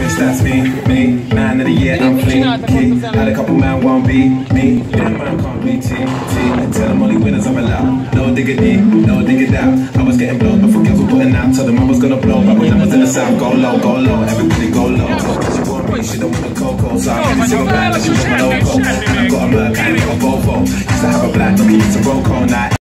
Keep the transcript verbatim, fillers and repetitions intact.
bitch, that's me, me. Man of the year, I'm clean, key. Had a couple man won't be me. Them man can't be T, T. Tell them only winners I'm allowed. No diggity, no diggity out. I was getting blown before girls were putting out. Told them I was gonna blow, but when I was in the south, go low, go low. Everybody go low. She want me, she don't want the cocoa. So I can't sing a band like she want my logo. And I got a Merc, I ain't got a Volvo. Used to have a black, looking into Roco, now